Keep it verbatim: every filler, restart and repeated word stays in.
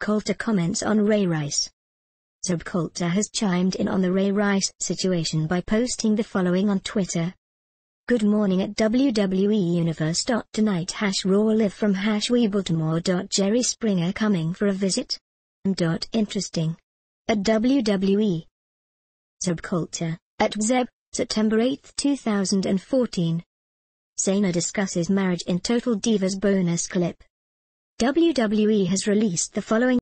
Colter comments on Ray Rice. Zeb Colter has chimed in on the Ray Rice situation by posting the following on Twitter. Good morning at W W E Universe. Tonight hash Raw live from hash we Baltimore. Jerry Springer coming for a visit? Dot interesting. At W W E. Zeb Colter, at Zeb, September eighth two thousand fourteen. Cena discusses marriage in Total Divas bonus clip. W W E has released the following